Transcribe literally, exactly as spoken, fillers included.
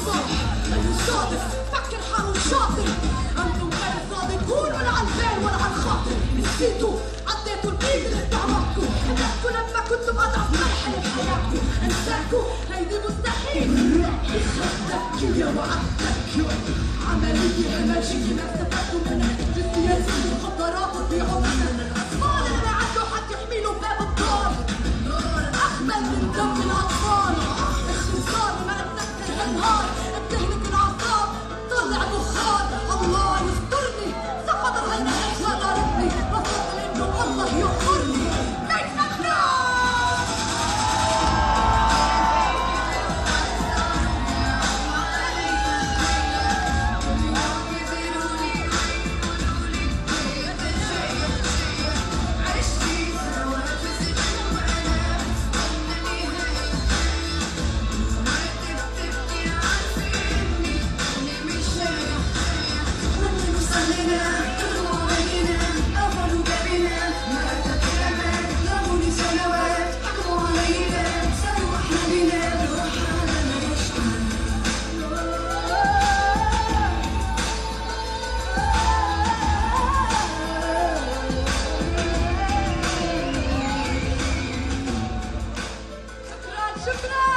الصبر لا يصادف فكر حاله شاطر انتم غير صادقون ولا على البال ولا على الخاطر نسيتوا عديتوا البيت اللي استعمرتوا انكم لما كنتم اضعف مرحله بحياتكم انساكوا هيدي مستحيل خدتك يا وعدتك عمليه همجيه ما استفدتوا منها بالسياسه والمخدرات وتبيعوا منها الاطفال اللي ما عنده حد يحمي له باب الدار اخمل من دم الاطفال الشيطان ما اتذكر هالنهار بتهلك الاعصاب طلع دخان الله يسترني سقط الغيرات لا ضربني بفضل انه الله يغفرني ليس الناس شكرا.